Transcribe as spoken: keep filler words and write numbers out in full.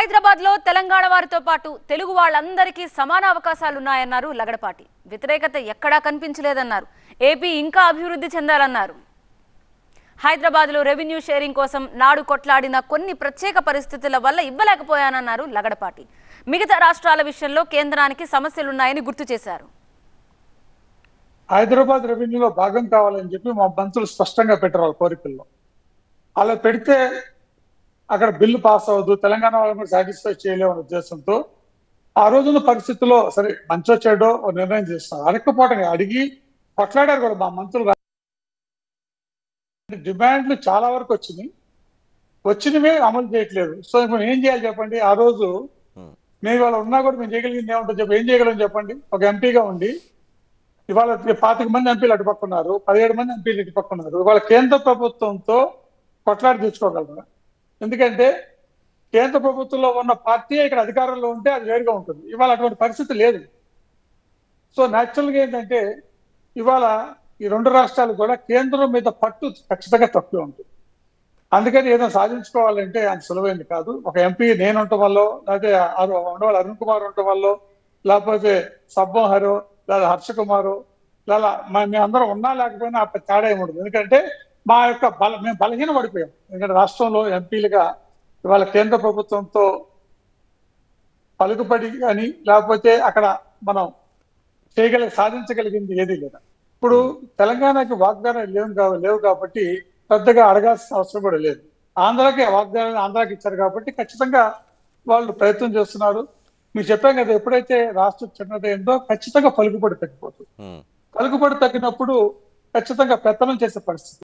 హైదరాబాద్ లో తెలంగాణ వారితో పాటు తెలుగు వాళ్ళందరికీ సమాన అవకాశాలు ఉన్నాయన్నారు లగడపాటి. వ్యతిరేకత ఎక్కడా కనిపించలేదన్నారు. ఏపీ ఇంకా అభివృద్ధి చెందాలన్నారు. హైదరాబాద్ లో రెవెన్యూ షేరింగ్ కోసం నాడు కొట్లాడిన కొన్ని ప్రత్యేక పరిస్థితుల వల్ల ఇవ్వలేకపోయానన్నారు లగడపాటి. మిగతా రాష్ట్రాల విషయంలో కేంద్రానికి సమస్యలున్నాయని గుర్తు చేశారు. హైదరాబాద్ రెవెన్యూలో భాగం కావాలని చెప్పి మా మంత్రులు స్పష్టంగా పెట్టారు వాళ్ళ కోరికల్లో. అలా పెడితే అక్కడ బిల్లు పాస్ అవ్వదు, తెలంగాణ వాళ్ళని సాటిస్ఫై చేయలేమనే ఉద్దేశంతో ఆ రోజున్న పరిస్థితుల్లో సరే మంచో చెడో నిర్ణయం చేస్తున్నారు. అడగకపోవటం అడిగి కొట్లాడారు కూడా మా మంత్రులు. డిమాండ్లు చాలా వరకు వచ్చినాయి, వచ్చినవే అమలు చేయట్లేదు. సో ఇప్పుడు ఏం చేయాలి చెప్పండి? ఆ రోజు మేము ఇవాళ ఉన్నా కూడా మేము చేయగలిగింది ఏముంటుంది చెప్పి, ఏం చేయగలం చెప్పండి? ఒక ఎంపీగా ఉండి ఇవాళ పాతిక మంది ఎంపీలు అటుపక్కున్నారు, పదిహేడు మంది ఎంపీలు ఇటుపక్కున్నారు. ఇవాళ కేంద్ర ప్రభుత్వంతో కొట్లాడి తెచ్చుకోగలరా? ఎందుకంటే కేంద్ర ప్రభుత్వంలో ఉన్న పార్టీ ఇక్కడ అధికారంలో ఉంటే అది వేరుగా ఉంటుంది. ఇవాళ అటువంటి పరిస్థితి లేదు. సో న్యాచురల్గా ఏంటంటే ఇవాళ ఈ రెండు రాష్ట్రాలు కూడా కేంద్రం మీద పట్టు ఖచ్చితంగా తక్కువ ఉంటుంది. అందుకని ఏదో సాధించుకోవాలంటే అది సులభమైంది కాదు. ఒక ఎంపీ నేను ఉండటం వల్ల, లేకపోతే ఉండవాళ్ళు అరుణ్ కుమార్ ఉండటం వల్ల, లేకపోతే సబ్బోహరో లేదా హర్ష కుమారు, లేదా మేమందరం ఉన్నా లేకపోయినా ఆ తేడా ఏమి ఉండదు. ఎందుకంటే మా యొక్క బల మేము బలహీన పడిపోయాం. ఎందుకంటే రాష్ట్రంలో ఎంపీలుగా ఇవాళ కేంద్ర ప్రభుత్వంతో పలుకుబడి కానీ లేకపోతే అక్కడ మనం చేయగలిగి సాధించగలిగింది ఏదీ లేదు. ఇప్పుడు తెలంగాణకి వాగ్దానాలు లేవు లేవు కాబట్టి పెద్దగా అడగాల్సిన అవసరం కూడా లేదు. ఆంధ్రాకి వాగ్దానాలు ఆంధ్రాకి ఇచ్చారు కాబట్టి ఖచ్చితంగా వాళ్ళు ప్రయత్నం చేస్తున్నారు. మీకు చెప్పాం కదా, ఎప్పుడైతే రాష్ట్రం చిన్నదైందో ఖచ్చితంగా పలుకుబడి తగ్గిపోతుంది. పలుకుబడి తగ్గినప్పుడు ఖచ్చితంగా పెత్తనం చేసే పరిస్థితి.